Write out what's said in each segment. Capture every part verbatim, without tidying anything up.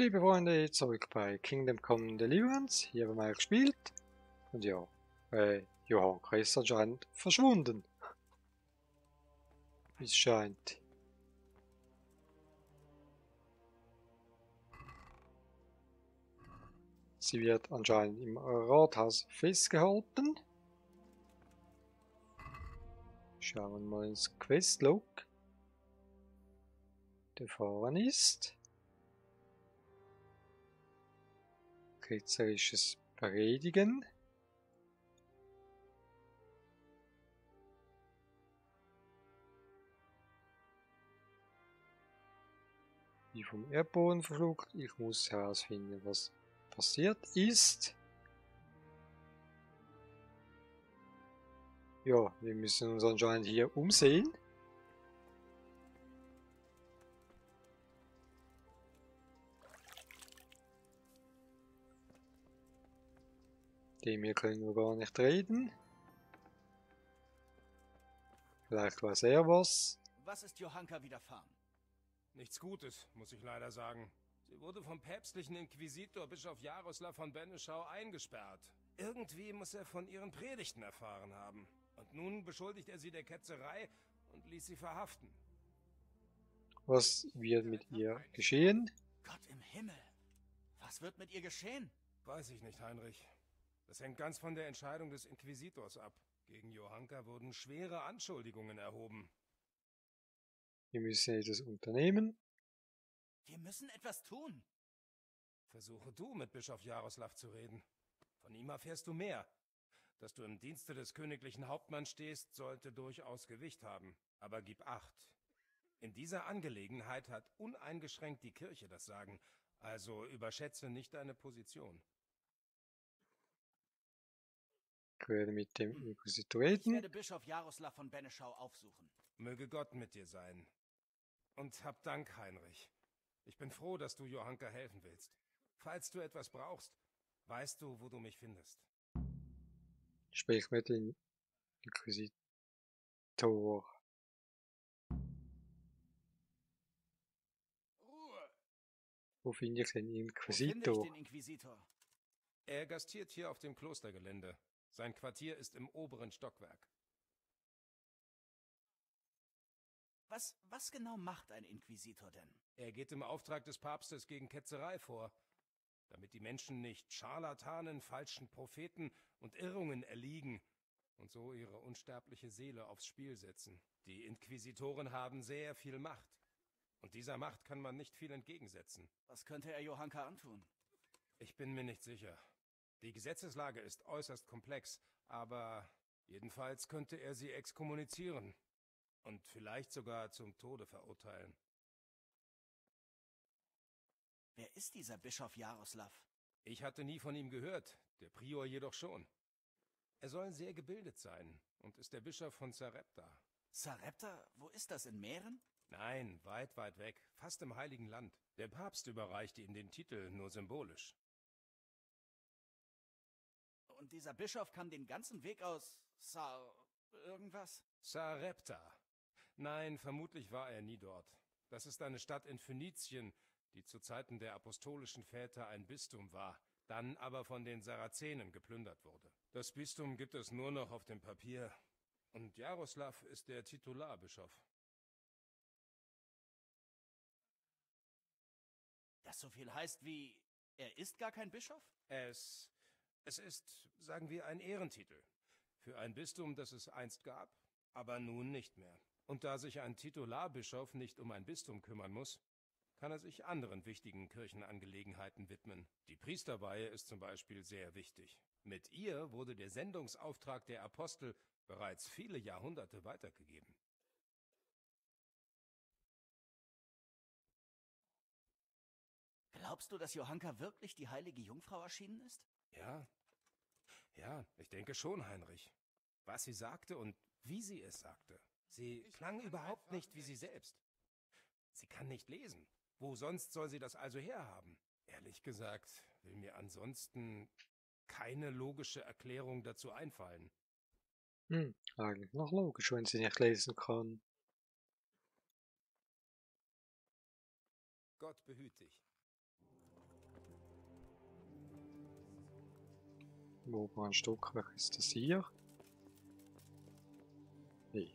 liebe Freunde, zurück bei Kingdom Come Deliverance. Hier haben wir mal gespielt. Und ja, äh, Johanka ist anscheinend verschwunden. Wie es scheint. Sie wird anscheinend im Rathaus festgehalten. Schauen wir mal ins Questlog. Der vorne ist. Ketzerisches Predigen. Wie vom Erdboden verschluckt. Ich muss herausfinden, was passiert ist. Ja, wir müssen uns anscheinend hier umsehen. Dem hier können wir gar nicht reden. Vielleicht weiß er was. Was ist Johanka widerfahren? Nichts Gutes, muss ich leider sagen. Sie wurde vom päpstlichen Inquisitor Bischof Jaroslav von Beneschau eingesperrt. Irgendwie muss er von ihren Predigten erfahren haben. Und nun beschuldigt er sie der Ketzerei und ließ sie verhaften. Was wird mit ihr geschehen? Gott im Himmel! Was wird mit ihr geschehen? Weiß ich nicht, Heinrich. Das hängt ganz von der Entscheidung des Inquisitors ab. Gegen Johanka wurden schwere Anschuldigungen erhoben. Wir müssen etwas unternehmen. Wir müssen etwas tun. Versuche du, mit Bischof Jaroslav zu reden. Von ihm erfährst du mehr. Dass du im Dienste des königlichen Hauptmanns stehst, sollte durchaus Gewicht haben. Aber gib Acht. In dieser Angelegenheit hat uneingeschränkt die Kirche das Sagen. Also überschätze nicht deine Position. Ich werde mit dem Inquisitor Ich reden. werde Bischof Jaroslav von Beneschau aufsuchen. Möge Gott mit dir sein. Und hab Dank, Heinrich. Ich bin froh, dass du Johanka helfen willst. Falls du etwas brauchst, weißt du, wo du mich findest. Sprich mit dem Inquisitor. Ruhe! Wo finde ich den Wo finde ich Inquisitor? den Inquisitor? Er gastiert hier auf dem Klostergelände. Sein Quartier ist im oberen Stockwerk. Was, was genau macht ein Inquisitor denn? Er geht im Auftrag des Papstes gegen Ketzerei vor, damit die Menschen nicht Scharlatanen, falschen Propheten und Irrungen erliegen und so ihre unsterbliche Seele aufs Spiel setzen. Die Inquisitoren haben sehr viel Macht. Und dieser Macht kann man nicht viel entgegensetzen. Was könnte er Johanka antun? Ich bin mir nicht sicher. Die Gesetzeslage ist äußerst komplex, aber jedenfalls könnte er sie exkommunizieren und vielleicht sogar zum Tode verurteilen. Wer ist dieser Bischof Jaroslav? Ich hatte nie von ihm gehört, der Prior jedoch schon. Er soll sehr gebildet sein und ist der Bischof von Sarepta. Sarepta? Wo ist das, in Mähren? Nein, weit, weit weg, fast im Heiligen Land. Der Papst überreichte ihm den Titel nur symbolisch. Und dieser Bischof kam den ganzen Weg aus Sar... irgendwas? Sarepta. Nein, vermutlich war er nie dort. Das ist eine Stadt in Phönizien, die zu Zeiten der apostolischen Väter ein Bistum war, dann aber von den Sarazenen geplündert wurde. Das Bistum gibt es nur noch auf dem Papier. Und Jaroslav ist der Titularbischof. Das so viel heißt wie... er ist gar kein Bischof? Es... es ist, sagen wir, ein Ehrentitel. Für ein Bistum, das es einst gab, aber nun nicht mehr. Und da sich ein Titularbischof nicht um ein Bistum kümmern muss, kann er sich anderen wichtigen Kirchenangelegenheiten widmen. Die Priesterweihe ist zum Beispiel sehr wichtig. Mit ihr wurde der Sendungsauftrag der Apostel bereits viele Jahrhunderte weitergegeben. Glaubst du, dass Johanka wirklich die heilige Jungfrau erschienen ist? Ja, ja, ich denke schon, Heinrich. Was sie sagte und wie sie es sagte. Sie klang überhaupt nicht wie sie selbst. Sie kann nicht lesen. Wo sonst soll sie das also herhaben? Ehrlich gesagt, will mir ansonsten keine logische Erklärung dazu einfallen. Hm, eigentlich noch logisch, wenn sie nicht lesen kann. Gott behüt dich. Im oberen Stockwerk ist das hier. Nee.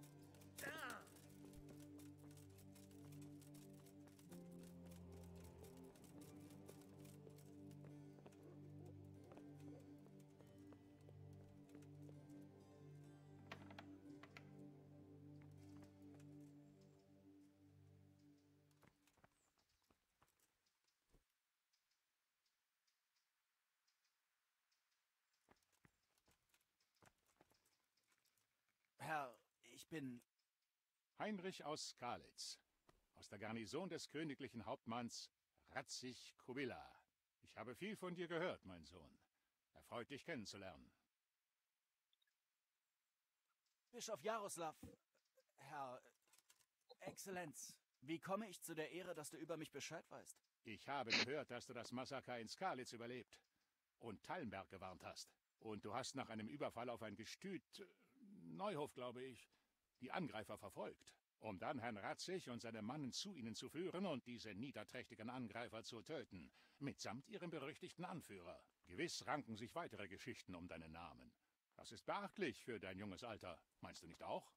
Herr, ich bin... Heinrich aus Skalitz, aus der Garnison des königlichen Hauptmanns Radzig Kubila. Ich habe viel von dir gehört, mein Sohn. Erfreut, dich kennenzulernen. Bischof Jaroslav, Herr... Exzellenz, wie komme ich zu der Ehre, dass du über mich Bescheid weißt? Ich habe gehört, dass du das Massaker in Skalitz überlebt und Tallenberg gewarnt hast. Und du hast nach einem Überfall auf ein Gestüt, Neuhof, glaube ich, die Angreifer verfolgt, um dann Herrn Radzig und seine Mannen zu ihnen zu führen und diese niederträchtigen Angreifer zu töten, mitsamt ihrem berüchtigten Anführer. Gewiss ranken sich weitere Geschichten um deinen Namen. Das ist beachtlich für dein junges Alter, meinst du nicht auch?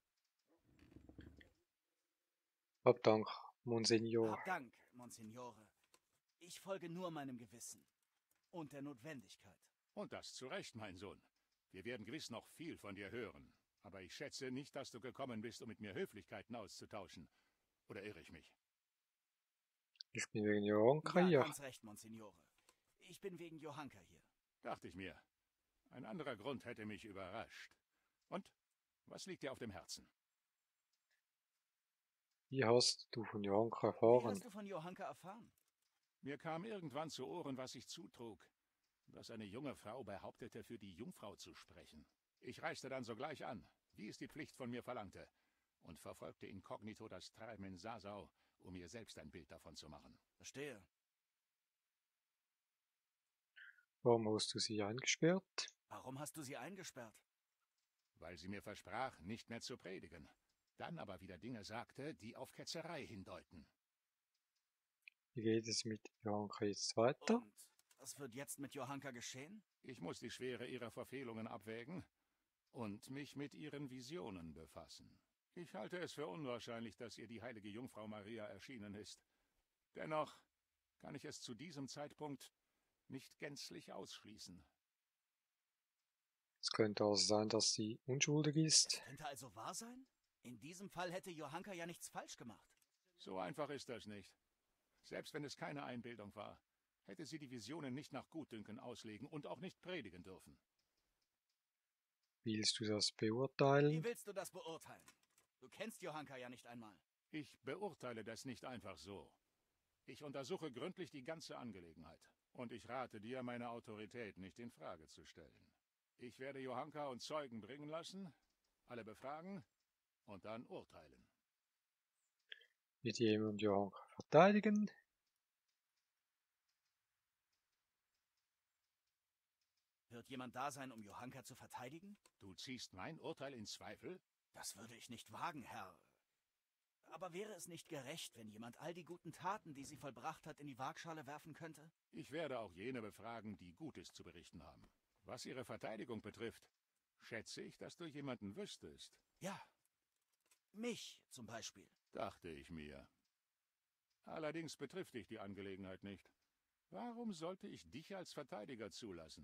Hab Dank, Monsignor. Hab Dank, Monsignore. Ich folge nur meinem Gewissen und der Notwendigkeit. Und das zu Recht, mein Sohn. Wir werden gewiss noch viel von dir hören. Aber ich schätze nicht, dass du gekommen bist, um mit mir Höflichkeiten auszutauschen. Oder irre ich mich? Ich bin wegen Johanka Ja, hier. ganz recht, Monsignore. Ich bin wegen Johanka hier. Dachte ich mir. Ein anderer Grund hätte mich überrascht. Und, was liegt dir auf dem Herzen? Wie hast du von Johanka Wie erfahren? hast du von Johanka erfahren? Mir kam irgendwann zu Ohren, was sich zutrug, dass eine junge Frau behauptete, für die Jungfrau zu sprechen. Ich reiste dann sogleich an, wie es die Pflicht von mir verlangte, und verfolgte inkognito das Treiben in Sasau, um mir selbst ein Bild davon zu machen. Verstehe. Warum hast du sie eingesperrt? Warum hast du sie eingesperrt? Weil sie mir versprach, nicht mehr zu predigen, dann aber wieder Dinge sagte, die auf Ketzerei hindeuten. Wie geht es mit Johanka jetzt weiter? Und was wird jetzt mit Johanka geschehen? Ich muss die Schwere ihrer Verfehlungen abwägen und mich mit ihren Visionen befassen. Ich halte es für unwahrscheinlich, dass ihr die heilige Jungfrau Maria erschienen ist. Dennoch kann ich es zu diesem Zeitpunkt nicht gänzlich ausschließen. Es könnte also sein, dass sie unschuldig ist. Könnte also wahr sein? In diesem Fall hätte Johanka ja nichts falsch gemacht. So einfach ist das nicht. Selbst wenn es keine Einbildung war, hätte sie die Visionen nicht nach Gutdünken auslegen und auch nicht predigen dürfen. Willst du das Wie beurteilen? willst du das beurteilen? Du kennst Johanka ja nicht einmal. Ich beurteile das nicht einfach so. Ich untersuche gründlich die ganze Angelegenheit. Und ich rate dir, meine Autorität nicht in Frage zu stellen. Ich werde Johanka und Zeugen bringen lassen, alle befragen und dann urteilen. Wird jemand Johanka verteidigen? Wird jemand da sein, um Johanka zu verteidigen? Du ziehst mein Urteil in Zweifel? Das würde ich nicht wagen, Herr. Aber wäre es nicht gerecht, wenn jemand all die guten Taten, die sie vollbracht hat, in die Waagschale werfen könnte? Ich werde auch jene befragen, die Gutes zu berichten haben. Was ihre Verteidigung betrifft, schätze ich, dass du jemanden wüsstest. Ja, mich zum Beispiel. Dachte ich mir. Allerdings betrifft dich die Angelegenheit nicht. Warum sollte ich dich als Verteidiger zulassen?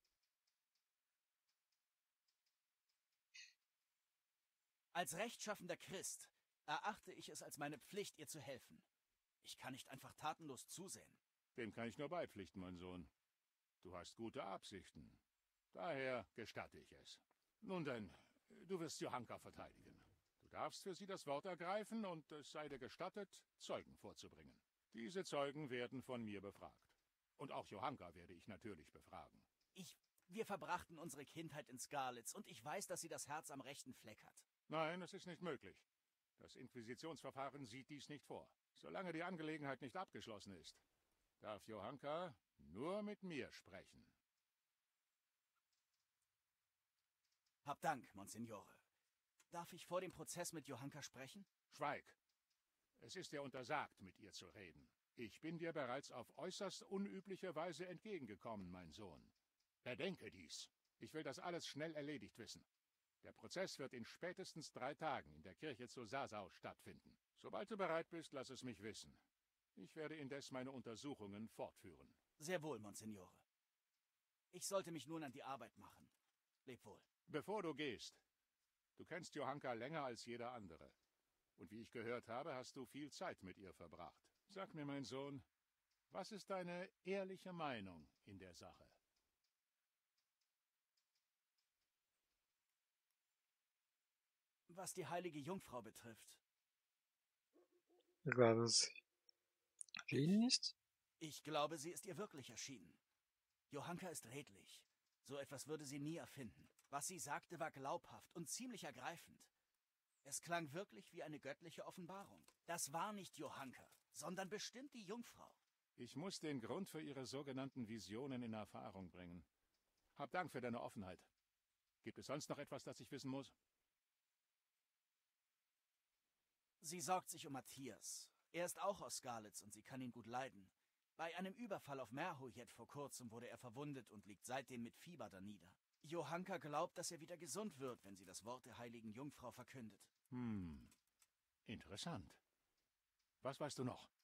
Als rechtschaffender Christ erachte ich es als meine Pflicht, ihr zu helfen. Ich kann nicht einfach tatenlos zusehen. Dem kann ich nur beipflichten, mein Sohn. Du hast gute Absichten. Daher gestatte ich es. Nun denn, du wirst Johanka verteidigen. Du darfst für sie das Wort ergreifen und es sei dir gestattet, Zeugen vorzubringen. Diese Zeugen werden von mir befragt. Und auch Johanka werde ich natürlich befragen. Ich, wir verbrachten unsere Kindheit in Skalitz und ich weiß, dass sie das Herz am rechten Fleck hat. Nein, es ist nicht möglich. Das Inquisitionsverfahren sieht dies nicht vor. Solange die Angelegenheit nicht abgeschlossen ist, darf Johanka nur mit mir sprechen. Hab Dank, Monsignore. Darf ich vor dem Prozess mit Johanka sprechen? Schweig! Es ist dir untersagt, mit ihr zu reden. Ich bin dir bereits auf äußerst unübliche Weise entgegengekommen, mein Sohn. Bedenke dies. Ich will das alles schnell erledigt wissen. Der Prozess wird in spätestens drei Tagen in der Kirche zu Sasau stattfinden. Sobald du bereit bist, lass es mich wissen. Ich werde indes meine Untersuchungen fortführen. Sehr wohl, Monsignore. Ich sollte mich nun an die Arbeit machen. Leb wohl. Bevor du gehst, du kennst Johanka länger als jeder andere. Und wie ich gehört habe, hast du viel Zeit mit ihr verbracht. Sag mir, mein Sohn, was ist deine ehrliche Meinung in der Sache? Was die heilige Jungfrau betrifft. Weil es erschienen ist? Ich glaube, sie ist ihr wirklich erschienen. Johanka ist redlich. So etwas würde sie nie erfinden. Was sie sagte, war glaubhaft und ziemlich ergreifend. Es klang wirklich wie eine göttliche Offenbarung. Das war nicht Johanka, sondern bestimmt die Jungfrau. Ich muss den Grund für ihre sogenannten Visionen in Erfahrung bringen. Hab Dank für deine Offenheit. Gibt es sonst noch etwas, das ich wissen muss? Sie sorgt sich um Matthias. Er ist auch aus Skalitz und sie kann ihn gut leiden. Bei einem Überfall auf Merhujet vor kurzem wurde er verwundet und liegt seitdem mit Fieber danieder. Johanka glaubt, dass er wieder gesund wird, wenn sie das Wort der heiligen Jungfrau verkündet. Hm, interessant. Was weißt du noch?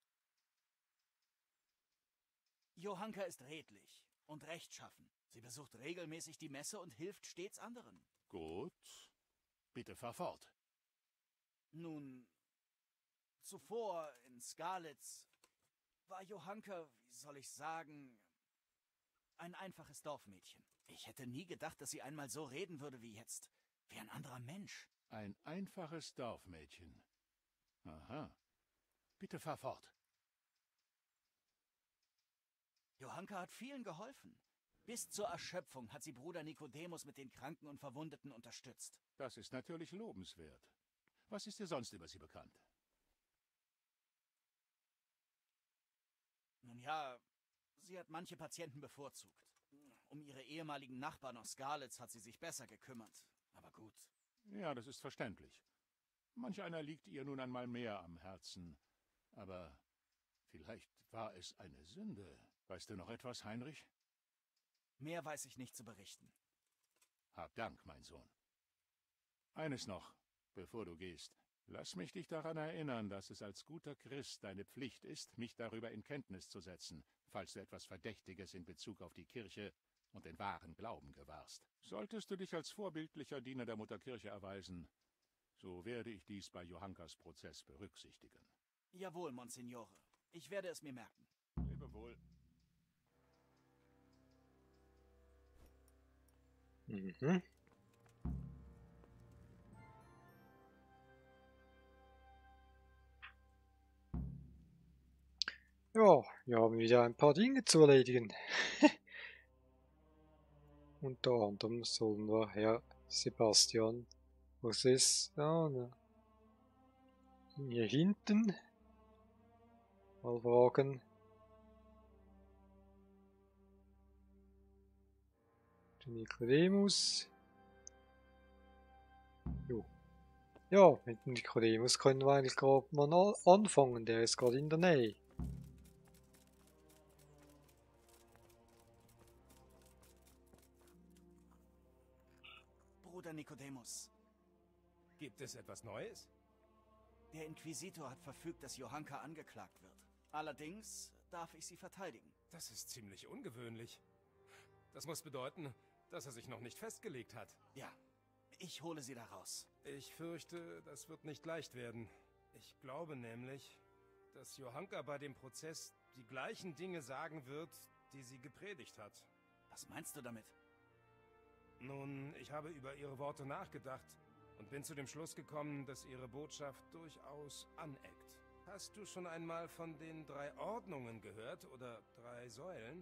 Johanka ist redlich und rechtschaffen. Sie besucht regelmäßig die Messe und hilft stets anderen. Gut. Bitte fahr fort. Nun, zuvor in Skalitz war Johanka, wie soll ich sagen, ein einfaches Dorfmädchen. Ich hätte nie gedacht, dass sie einmal so reden würde wie jetzt. Wie ein anderer Mensch. Ein einfaches Dorfmädchen. Aha. Bitte fahr fort. Johanka hat vielen geholfen. Bis zur Erschöpfung hat sie Bruder Nikodemus mit den Kranken und Verwundeten unterstützt. Das ist natürlich lobenswert. Was ist dir sonst über sie bekannt? Nun ja, sie hat manche Patienten bevorzugt. Um ihre ehemaligen Nachbarn aus Skalitz hat sie sich besser gekümmert. Aber gut. Ja, das ist verständlich. Manch einer liegt ihr nun einmal mehr am Herzen. Aber vielleicht war es eine Sünde. Weißt du noch etwas, Heinrich? Mehr weiß ich nicht zu berichten. Hab Dank, mein Sohn. Eines noch, bevor du gehst. Lass mich dich daran erinnern, dass es als guter Christ deine Pflicht ist, mich darüber in Kenntnis zu setzen, falls du etwas Verdächtiges in Bezug auf die Kirche und den wahren Glauben gewahrst. Solltest du dich als vorbildlicher Diener der Mutterkirche erweisen, so werde ich dies bei Johankas Prozess berücksichtigen. Jawohl, Monsignore. Ich werde es mir merken. Lebe wohl. Mhm. Ja, wir haben wieder ein paar Dinge zu erledigen. Unter anderem sollen wir Herr Sebastian, was ist da? Ne? Hier hinten mal fragen. Den Nikodemus. Jo. Ja, mit dem Nikodemus können wir eigentlich gerade mal anfangen, der ist gerade in der Nähe. Bruder Nikodemus, Gibt es etwas Neues? der Inquisitor hat verfügt, dass Johanka angeklagt wird. Allerdings darf ich sie verteidigen. Das ist ziemlich ungewöhnlich. Das muss bedeuten, dass er sich noch nicht festgelegt hat. Ja, ich hole sie da raus. Ich fürchte, das wird nicht leicht werden. Ich glaube nämlich, dass Johanka bei dem Prozess die gleichen Dinge sagen wird, die sie gepredigt hat. Was meinst du damit? Nun, ich habe über ihre Worte nachgedacht und bin zu dem Schluss gekommen, dass ihre Botschaft durchaus aneckt. Hast du schon einmal von den drei Ordnungen gehört oder drei Säulen?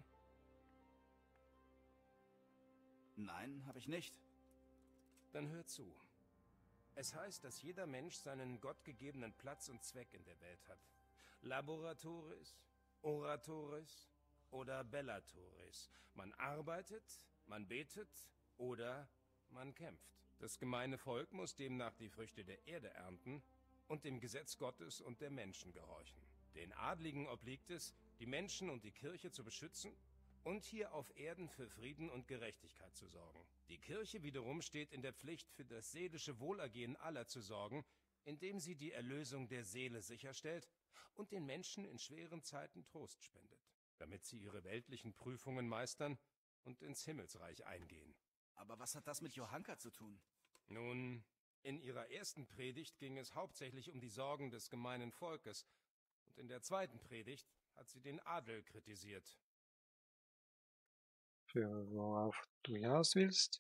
Nein, habe ich nicht. Dann hör zu. Es heißt, dass jeder Mensch seinen gottgegebenen Platz und Zweck in der Welt hat. Laboratoris, Oratoris oder Bellatoris. Man arbeitet, man betet oder man kämpft. Das gemeine Volk muss demnach die Früchte der Erde ernten und dem Gesetz Gottes und der Menschen gehorchen. Den Adligen obliegt es, die Menschen und die Kirche zu beschützen und hier auf Erden für Frieden und Gerechtigkeit zu sorgen. Die Kirche wiederum steht in der Pflicht, für das seelische Wohlergehen aller zu sorgen, indem sie die Erlösung der Seele sicherstellt und den Menschen in schweren Zeiten Trost spendet, damit sie ihre weltlichen Prüfungen meistern und ins Himmelsreich eingehen. Aber was hat das mit Johanka zu tun? Nun, in ihrer ersten Predigt ging es hauptsächlich um die Sorgen des gemeinen Volkes, und in der zweiten Predigt hat sie den Adel kritisiert. Für worauf du hinaus willst?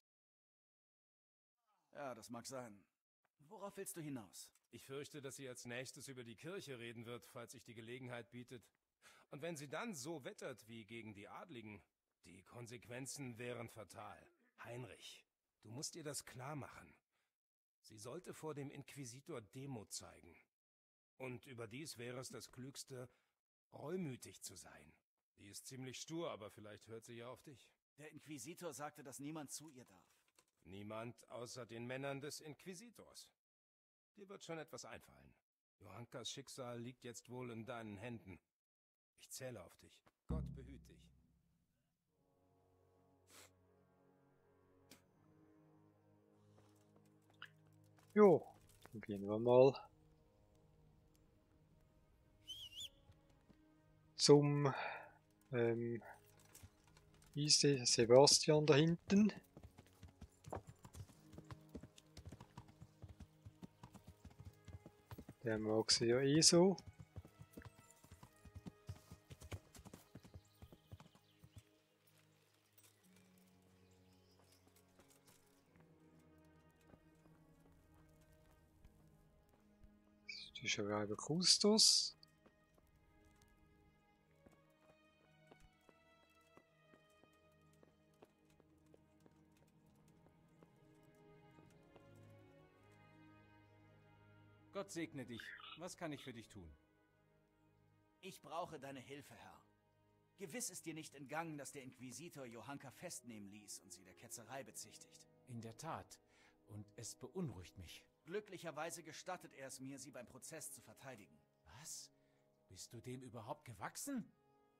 Ja, das mag sein. Worauf willst du hinaus? Ich fürchte, dass sie als nächstes über die Kirche reden wird, falls sich die Gelegenheit bietet. Und wenn sie dann so wettert wie gegen die Adligen, die Konsequenzen wären fatal. Heinrich, du musst ihr das klar machen. Sie sollte vor dem Inquisitor Demut zeigen. Und überdies wäre es das Klügste, reumütig zu sein. Die ist ziemlich stur, aber vielleicht hört sie ja auf dich. Der Inquisitor sagte, dass niemand zu ihr darf. Niemand außer den Männern des Inquisitors. Dir wird schon etwas einfallen. Johankas Schicksal liegt jetzt wohl in deinen Händen. Ich zähle auf dich. Gott behüt dich. Jo, dann gehen wir mal zum ähm, wie ist der Sebastian da hinten. Der mag sie ja eh so. Das ist ja über Kustos. Gott segne dich. Was kann ich für dich tun? Ich brauche deine Hilfe, Herr. Gewiss ist dir nicht entgangen, dass der Inquisitor Johanka festnehmen ließ und sie der Ketzerei bezichtigt. In der Tat. Und es beunruhigt mich. Glücklicherweise gestattet er es mir, sie beim Prozess zu verteidigen. Was? Bist du dem überhaupt gewachsen?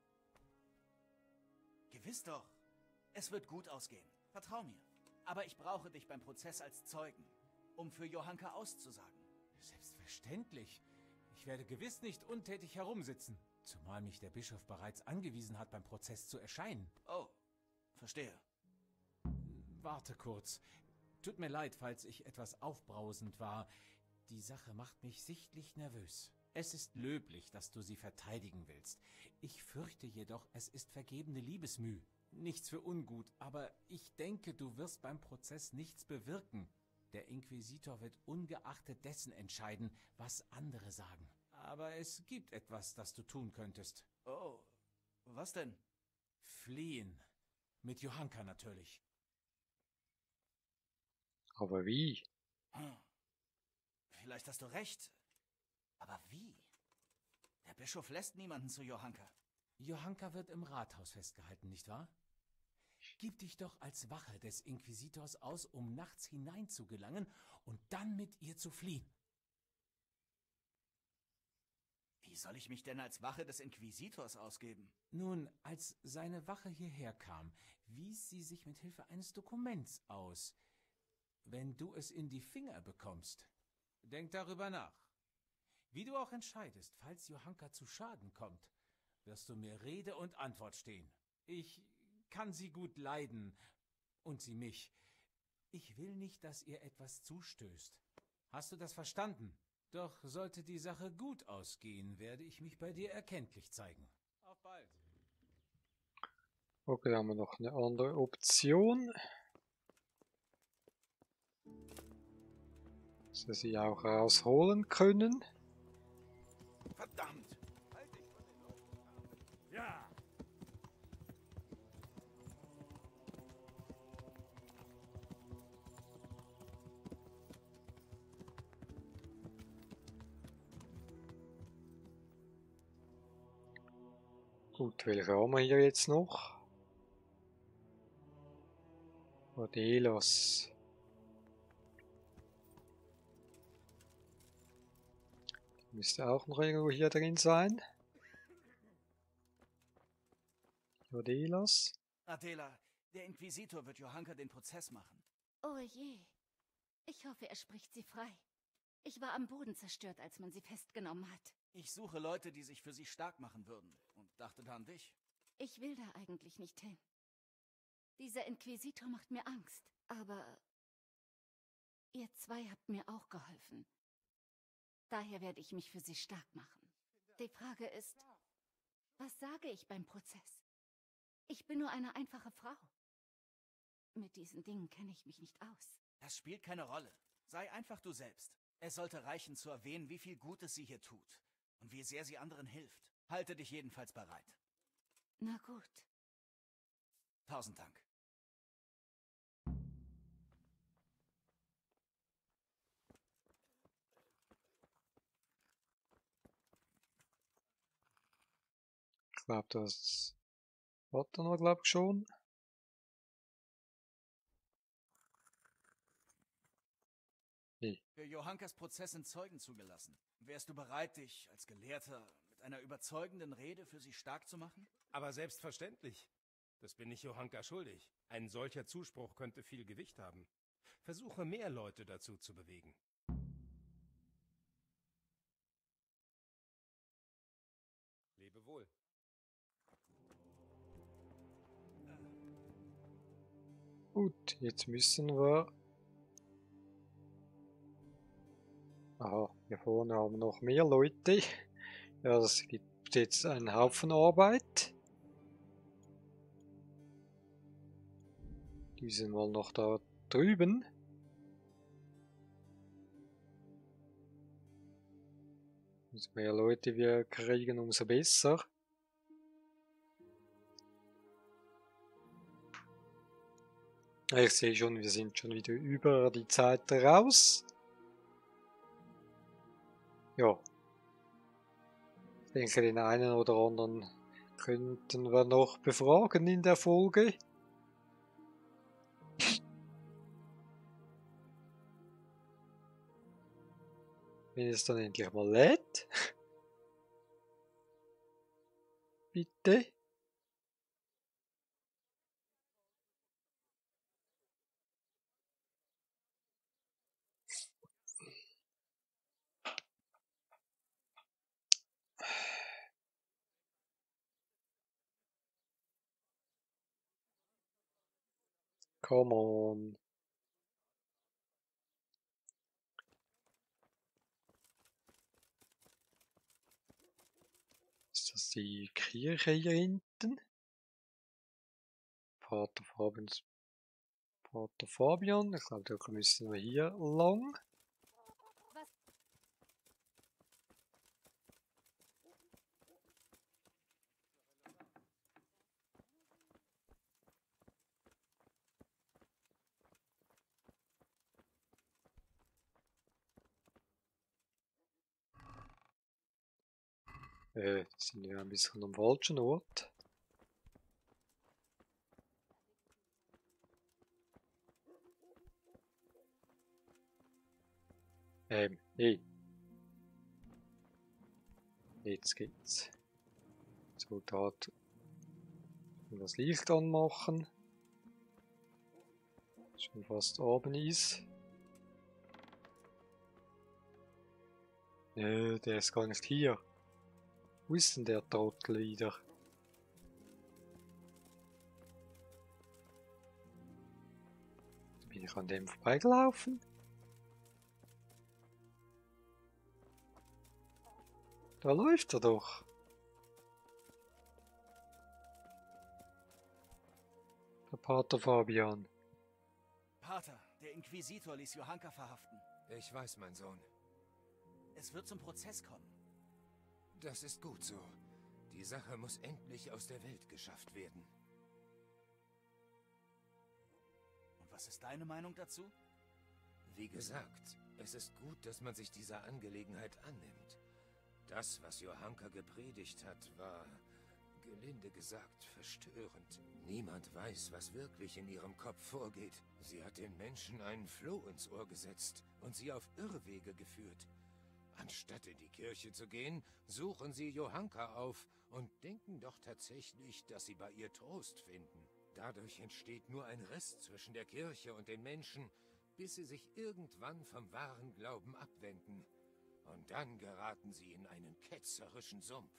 Gewiss doch. Es wird gut ausgehen. Vertrau mir. Aber ich brauche dich beim Prozess als Zeugen, um für Johanka auszusagen. Selbstverständlich. Ich werde gewiss nicht untätig herumsitzen. Zumal mich der Bischof bereits angewiesen hat, beim Prozess zu erscheinen. Oh, verstehe. Warte kurz. Tut mir leid, falls ich etwas aufbrausend war. Die Sache macht mich sichtlich nervös. Es ist löblich, dass du sie verteidigen willst. Ich fürchte jedoch, es ist vergebene Liebesmüh. Nichts für ungut, aber ich denke, du wirst beim Prozess nichts bewirken. Der Inquisitor wird ungeachtet dessen entscheiden, was andere sagen. Aber es gibt etwas, das du tun könntest. Oh, was denn? Fliehen. Mit Johanka natürlich. Aber wie? Hm. Vielleicht hast du recht. Aber wie? Der Bischof lässt niemanden zu Johanka. Johanka wird im Rathaus festgehalten, nicht wahr? Gib dich doch als Wache des Inquisitors aus, um nachts hineinzugelangen und dann mit ihr zu fliehen. Wie soll ich mich denn als Wache des Inquisitors ausgeben? Nun, als seine Wache hierher kam, wies sie sich mit Hilfe eines Dokuments aus. Wenn du es in die Finger bekommst, denk darüber nach. Wie du auch entscheidest, falls Johanka zu Schaden kommt, wirst du mir Rede und Antwort stehen. Ich kann sie gut leiden, und sie mich. Ich will nicht, dass ihr etwas zustößt. Hast du das verstanden? Doch sollte die Sache gut ausgehen, werde ich mich bei dir erkenntlich zeigen. Auf bald. Okay, da haben wir noch eine andere Option. Dass wir sie auch rausholen können. Verdammt! Halt dich von den Leuten ab. Ja! Gut, welche haben wir hier jetzt noch? Odelos. Müsste auch noch irgendwo hier drin sein. Odelos. Adela, der Inquisitor wird Johanka den Prozess machen. Oh je. Ich hoffe, er spricht sie frei. Ich war am Boden zerstört, als man sie festgenommen hat. Ich suche Leute, die sich für sie stark machen würden. Und dachte da an dich. Ich will da eigentlich nicht hin. Dieser Inquisitor macht mir Angst. Aber ihr zwei habt mir auch geholfen. Daher werde ich mich für sie stark machen. Die Frage ist, was sage ich beim Prozess? Ich bin nur eine einfache Frau. Mit diesen Dingen kenne ich mich nicht aus. Das spielt keine Rolle. Sei einfach du selbst. Es sollte reichen zu erwähnen, wie viel Gutes sie hier tut. Und wie sehr sie anderen hilft. Halte dich jedenfalls bereit. Na gut. Tausend Dank. Ich glaube, das hat er noch, glaube ich, schon. Nee. Für Johankas Prozess sind Zeugen zugelassen. Wärst du bereit, dich als Gelehrter mit einer überzeugenden Rede für sie stark zu machen? Aber selbstverständlich. Das bin ich Johanka schuldig. Ein solcher Zuspruch könnte viel Gewicht haben. Versuche mehr Leute dazu zu bewegen. Lebe wohl. Gut, jetzt müssen wir... Aha, hier vorne haben wir noch mehr Leute. Ja, das gibt jetzt einen Haufen Arbeit. Die sind mal noch da drüben. Umso mehr Leute wir kriegen, umso besser. Ich sehe schon, wir sind schon wieder über die Zeit raus. Ja. Ich denke, den einen oder anderen könnten wir noch befragen in der Folge. Wenn es dann endlich mal lädt. Bitte. Come on. Ist das die Kirche hier hinten? Pater Fabians. Pater Fabian. Ich glaube, da müssen wir hier lang. Äh, sind wir ein bisschen am falschen Ort. Ähm, nee. Jetzt geht's. So, da das Licht anmachen. Schon fast Abend ist. Nö, der ist gar nicht hier. Wo ist denn der Trottel wieder? Bin ich an dem vorbeigelaufen? Da läuft er doch. Der Pater Fabian. Pater, der Inquisitor ließ Johanka verhaften. Ich weiß, mein Sohn. Es wird zum Prozess kommen. Das ist gut so. Die Sache muss endlich aus der Welt geschafft werden. Und was ist deine Meinung dazu? Wie gesagt, es ist gut, dass man sich dieser Angelegenheit annimmt. Das, was Johanka gepredigt hat, war, gelinde gesagt, verstörend. Niemand weiß, was wirklich in ihrem Kopf vorgeht. Sie hat den Menschen einen Floh ins Ohr gesetzt und sie auf Irrwege geführt. Anstatt in die Kirche zu gehen, suchen sie Johanka auf und denken doch tatsächlich, dass sie bei ihr Trost finden. Dadurch entsteht nur ein Riss zwischen der Kirche und den Menschen, bis sie sich irgendwann vom wahren Glauben abwenden. Und dann geraten sie in einen ketzerischen Sumpf.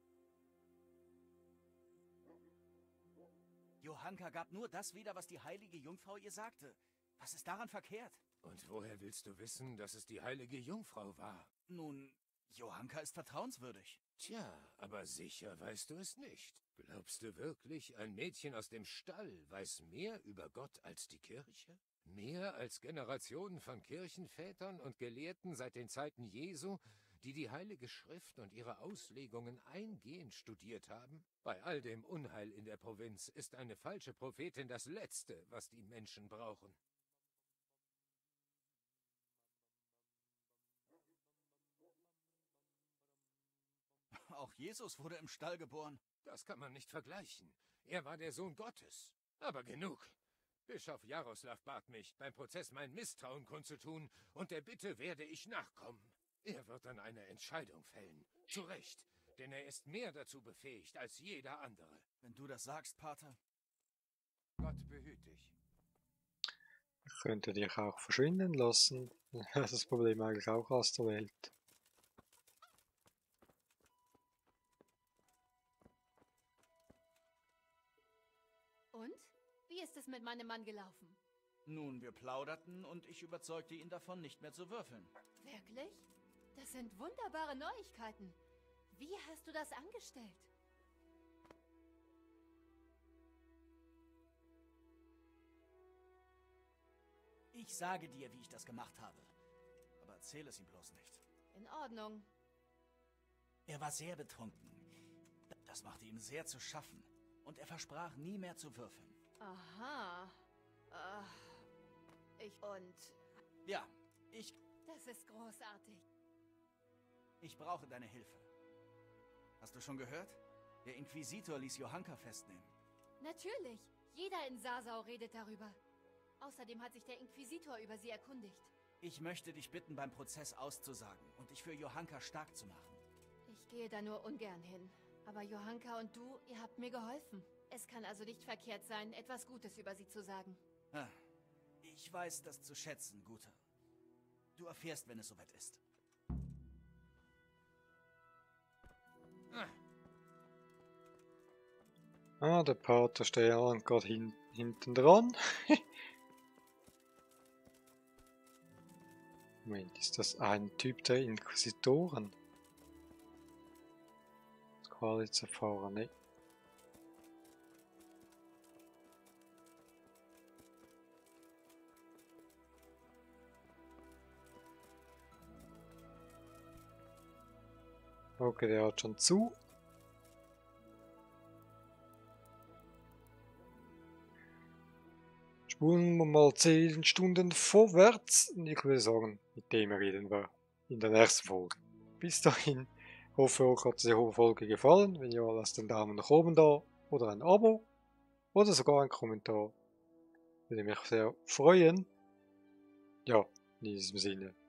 Johanka gab nur das wieder, was die heilige Jungfrau ihr sagte. Was ist daran verkehrt? Und woher willst du wissen, dass es die heilige Jungfrau war? Nun, Johanka ist vertrauenswürdig. Tja, aber sicher weißt du es nicht. Glaubst du wirklich, ein Mädchen aus dem Stall weiß mehr über Gott als die Kirche? Mehr als Generationen von Kirchenvätern und Gelehrten seit den Zeiten Jesu, die die Heilige Schrift und ihre Auslegungen eingehend studiert haben? Bei all dem Unheil in der Provinz ist eine falsche Prophetin das Letzte, was die Menschen brauchen. Auch Jesus wurde im Stall geboren. Das kann man nicht vergleichen. Er war der Sohn Gottes. Aber genug. Bischof Jaroslav bat mich, beim Prozess mein Misstrauen kundzutun, und der Bitte werde ich nachkommen. Er wird dann eine Entscheidung fällen. Zu Recht, denn er ist mehr dazu befähigt als jeder andere. Wenn du das sagst, Pater. Gott behüt dich. Ich könnte dich auch verschwinden lassen. Das ist das Problem eigentlich auch aus der Welt. Und? Wie ist es mit meinem Mann gelaufen? Nun, wir plauderten und ich überzeugte ihn davon, nicht mehr zu würfeln. Wirklich? Das sind wunderbare Neuigkeiten. Wie hast du das angestellt? Ich sage dir, wie ich das gemacht habe. Aber erzähl es ihm bloß nicht. In Ordnung. Er war sehr betrunken. Das machte ihm sehr zu schaffen. Und er versprach, nie mehr zu würfeln. Aha. Ach, ich und... Ja, ich... Das ist großartig. Ich brauche deine Hilfe. Hast du schon gehört? Der Inquisitor ließ Johanka festnehmen. Natürlich. Jeder in Sasau redet darüber. Außerdem hat sich der Inquisitor über sie erkundigt. Ich möchte dich bitten, beim Prozess auszusagen und dich für Johanka stark zu machen. Ich gehe da nur ungern hin. Aber Johanka und du, ihr habt mir geholfen. Es kann also nicht verkehrt sein, etwas Gutes über sie zu sagen. Ah, ich weiß das zu schätzen, Guter. Du erfährst, wenn es soweit ist. Ah, der Pater steht gerade hin, hinten dran. Moment, ist das ein Typ der Inquisitoren? Das kann ich jetzt erfahren, ne? Okay, der hat schon zu. Spulen wir mal zehn Stunden vorwärts. Und ich würde sagen, mit dem reden wir in der nächsten Folge. Bis dahin, hoffe euch hat diese Folge gefallen. Wenn ja, lasst einen Daumen nach oben da oder ein Abo oder sogar einen Kommentar. Würde mich sehr freuen. Ja, in diesem Sinne.